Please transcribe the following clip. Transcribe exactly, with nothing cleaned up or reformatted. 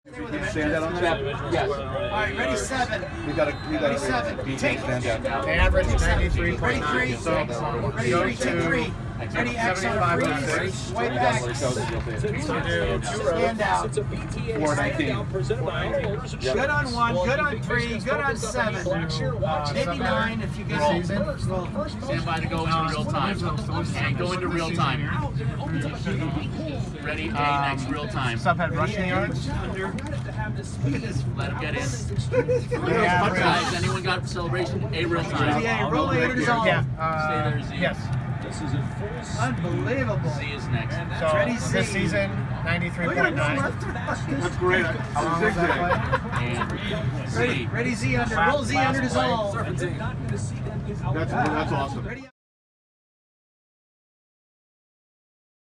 Stand out on the map. Yes. All right, ready, seven. We got to, we got to seven. take stand out. They average ninety-three point nine. Ready, So, ready, three, take three. Ready, X on freeze. Way back. Stand out. four nineteen. Good on one, good on three, good on seven. Maybe nine if you get all. Stand by to go into real time. And go into real time. Ready, A, next real time. Sub had rushing yards. Let him get in. Guys, anyone got celebration? A real time. Yeah, roll eight is all. Yeah. Stay Uh, there, Z. yes. Unbelievable. Z is next. So Ready, Z. this season, ninety-three point nine. That's great. I was zigzag. And Ready, Z. ready, Z under. Roll Z under dissolve. That's, that's awesome. Ready.